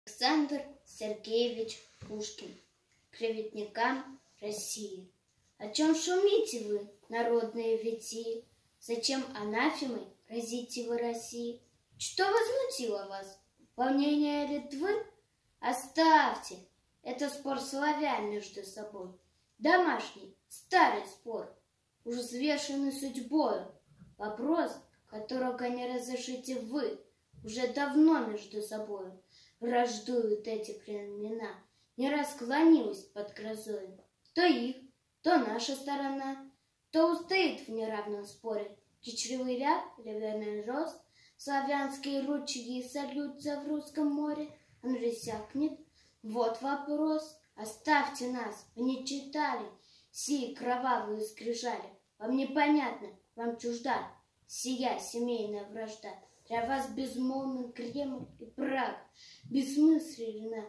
Александр Сергеевич Пушкин. Клеветникам России. О чем шумите вы, народные витии? Зачем анафемой разите вы России? Что возмутило вас? Волнение Литвы? Оставьте, это спор славян между собой. Домашний, старый спор, уж взвешенный судьбою. Вопрос, которого не разрешите вы, уже давно между собой враждуют эти племена, не расклонилась под грозой. То их, то наша сторона, то устоит в неравном споре. Кичливый ляг, ливерный рост, славянские ручьи сольются в русском море, он иссякнет. Вот вопрос, оставьте нас, вы не читали сии кровавые скрижали. Вам непонятно, вам чужда сия семейная вражда. Для вас безмолвный Кремль и Прага бессмысленно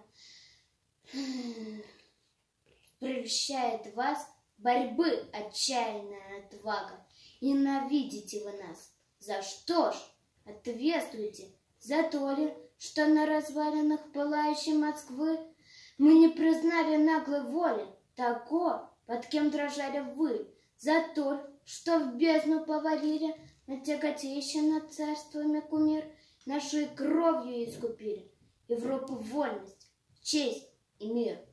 превращает вас борьбы отчаянная отвага. И ненавидите вы нас. За что ж? Ответствуйте. За то ли, что на развалинах пылающей Москвы мы не признали наглой воли того, под кем дрожали вы. За то, что в бездну повалили на тяготеющий над царствами кумир, нашей кровью искупили Европу вольность, честь и мир.